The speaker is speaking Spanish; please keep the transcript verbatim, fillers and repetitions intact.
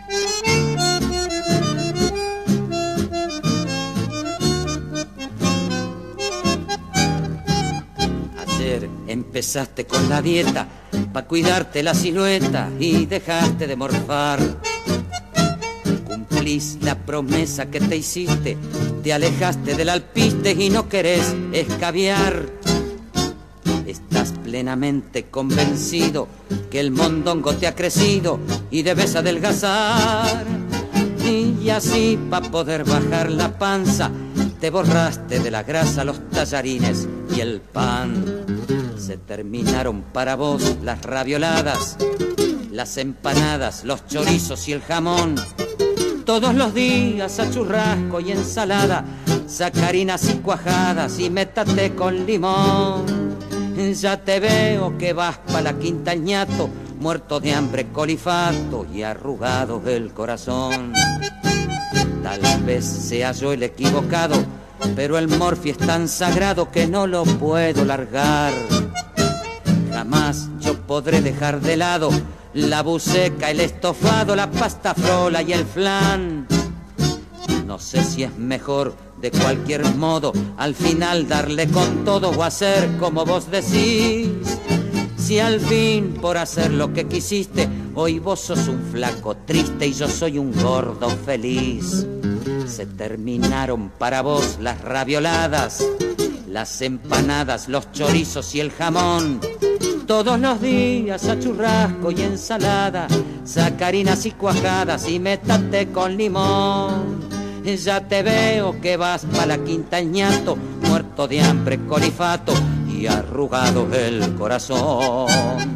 Empezaste con la dieta pa' cuidarte la silueta y dejaste de morfar. Cumplís la promesa que te hiciste, te alejaste del alpiste y no querés escabiar. Estás plenamente convencido que el mondongo te ha crecido y debes adelgazar. Y así pa' poder bajar la panza te borraste de la grasa los tallarines y el pan. Se terminaron para vos las ravioladas, las empanadas, los chorizos y el jamón. Todos los días a churrasco y ensalada, sacarinas y cuajadas y métate con limón. Ya te veo que vas pa' la quinta al ñato, muerto de hambre colifato y arrugado el corazón. Tal vez sea yo el equivocado, pero el morfi es tan sagrado que no lo puedo largar. Jamás yo podré dejar de lado la buceca, el estofado, la pasta frola y el flan. No sé si es mejor de cualquier modo al final darle con todo o hacer como vos decís. Si al fin por hacer lo que quisiste, hoy vos sos un flaco triste y yo soy un gordo feliz. Se terminaron para vos las ravioladas, las empanadas, los chorizos y el jamón. Todos los días a churrasco y ensalada, sacarinas y cuajadas y métate con limón. Ya te veo que vas pa' la quinta el ñato, muerto de hambre colifato y arrugado el corazón.